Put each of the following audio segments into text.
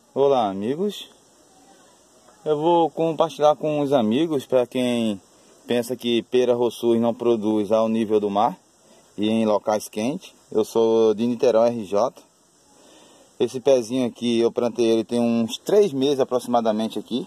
Olá, amigos. Eu vou compartilhar com os amigos para quem pensa que pera roçus não produz ao nível do mar e em locais quentes. Eu sou de Niterói, RJ. Esse pezinho aqui eu plantei ele tem uns 3 meses aproximadamente aqui.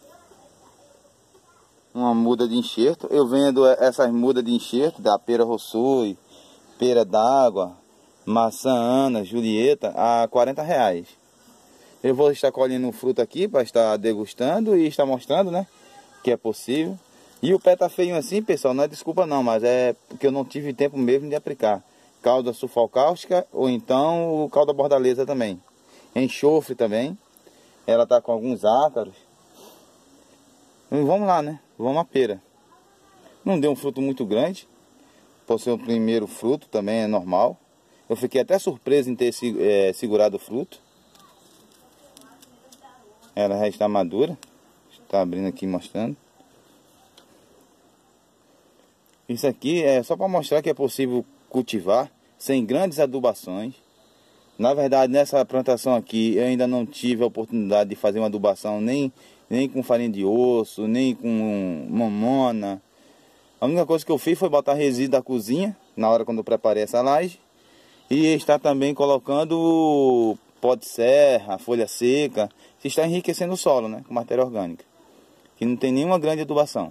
Uma muda de enxerto. Eu vendo essas mudas de enxerto da pera roçus, pera d'água, maçã Ana, Julieta a R$ 40. Eu vou estar colhendo um fruto aqui para estar degustando e estar mostrando, né, que é possível. E o pé tá feio assim, pessoal, não é desculpa não, mas é porque eu não tive tempo mesmo de aplicar calda sulfocáustica ou então o calda bordaleza também. Enxofre também. Ela tá com alguns ácaros. E vamos lá, né? Vamos à pera. Não deu um fruto muito grande. Por ser o primeiro fruto também é normal. Eu fiquei até surpreso em ter segurado o fruto. Ela já está madura. Está abrindo aqui mostrando. Isso aqui é só para mostrar que é possível cultivar sem grandes adubações. Na verdade, nessa plantação aqui eu ainda não tive a oportunidade de fazer uma adubação nem com farinha de osso, nem com mamona. A única coisa que eu fiz foi botar resíduo da cozinha na hora quando eu preparei essa laje. E está também colocando pó de serra, folha seca. Se está enriquecendo o solo, né, com matéria orgânica. Que não tem nenhuma grande adubação.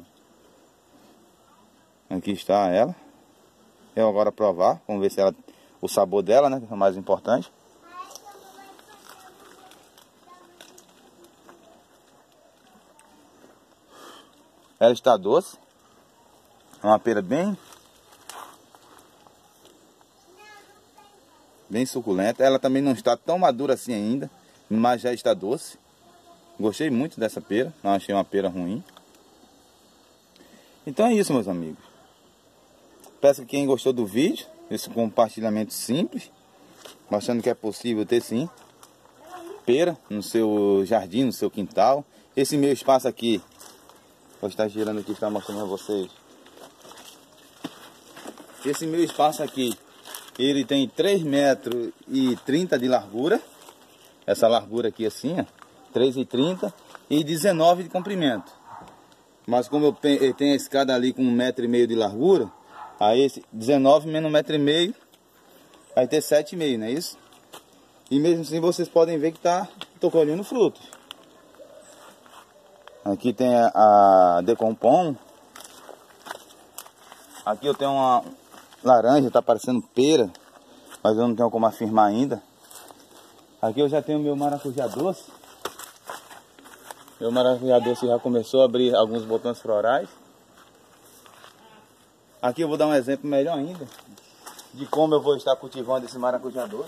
Aqui está ela. Eu agora provar, vamos ver se ela, o sabor dela, né, que é o mais importante. Ela está doce. É uma pera bem suculenta. Ela também não está tão madura assim ainda, mas já está doce. Gostei muito dessa pera, não achei uma pera ruim. Então é isso, meus amigos. Peço que quem gostou do vídeo, esse compartilhamento simples, mostrando que é possível ter sim pera no seu jardim, no seu quintal. Esse meu espaço aqui, vou estar girando aqui, estar mostrando a vocês. Esse meu espaço aqui, ele tem 3,30 metros de largura. Essa largura aqui assim, ó, 3,30 e 19 de comprimento. Mas como eu tenho a escada ali com 1,5 metro de largura, aí esse 19 menos 1,5 metro vai ter 7,5, não é isso? E mesmo assim vocês podem ver que tô colhendo frutos. Aqui tem a decompom. Aqui eu tenho uma laranja, tá parecendo pera, mas eu não tenho como afirmar ainda. Aqui eu já tenho meu maracujá doce. Meu maracujá doce já começou a abrir alguns botões florais. Aqui eu vou dar um exemplo melhor ainda de como eu vou estar cultivando esse maracujá doce.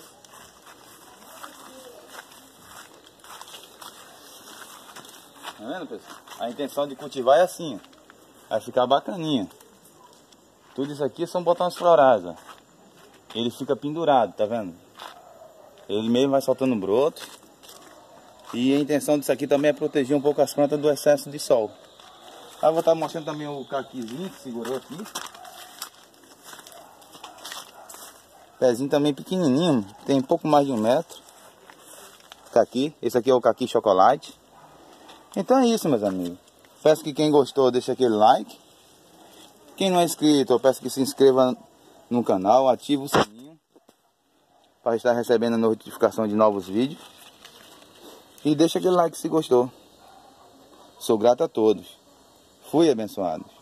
Tá vendo, pessoal? A intenção de cultivar é assim, ó. Vai ficar bacaninha. Tudo isso aqui são botões florais, ó. Ele fica pendurado, tá vendo? Ele mesmo vai soltando brotos. E a intenção disso aqui também é proteger um pouco as plantas do excesso de sol. Aí eu vou estar mostrando também o caquizinho que segurou aqui. Pezinho também pequenininho, tem pouco mais de 1 metro. Caqui, esse aqui é o caqui chocolate. Então é isso, meus amigos. Peço que quem gostou deixe aquele like. Quem não é inscrito, eu peço que se inscreva no canal, ative o sininho para estar recebendo a notificação de novos vídeos. E deixa aquele like se gostou. Sou grato a todos. Fui abençoado.